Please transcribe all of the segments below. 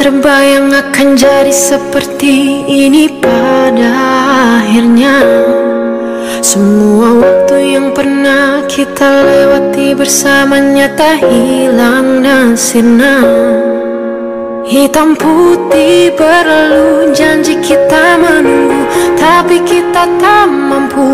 terbayang akan jadi seperti ini pada akhirnya. Semua waktu yang pernah kita lewati bersamanya tak hilang dan sirna. Hitam putih berlalu, janji kita menunggu, tapi kita tak mampu.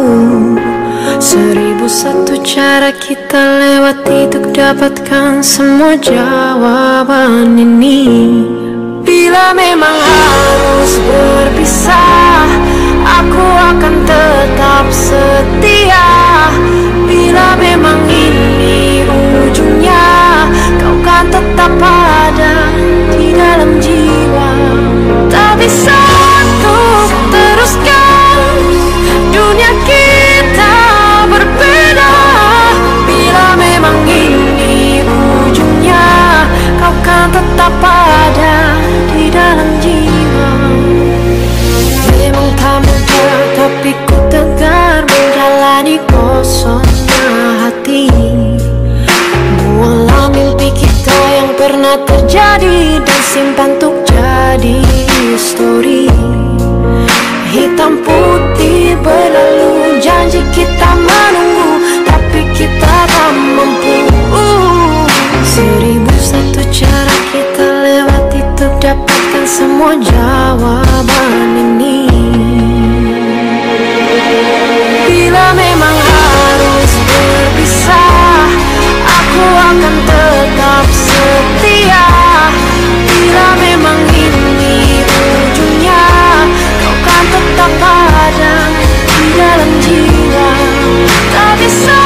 1001 cara kita lewati untuk dapatkan semua jawaban ini. Bila memang harus berpisah, aku akan tetap setia. Bila memang ini ujungnya, kau kan tetap ada di dalam jiwa. Tak bisa untuk teruskan dunia kita berbeda. Bila memang ini ujungnya, kau kan tetap ada di dalam jiwa. Memang tak mudah, tapi ku tegar menjalani kosongnya hati. Buanglah mimpi kita yang pernah terjadi dan simpan untuk jadi histori. Hitam putih berlalu, janji kita menunggu, tapi kita tak mampu. 1001 cara kita lewati untuk dapatkan semua jawaban ini. Bila memang harus berpisah, aku akan tetap setia. Bila memang ini ujungnya, kau kan tetap ada di dalam jiwa. Tak bisa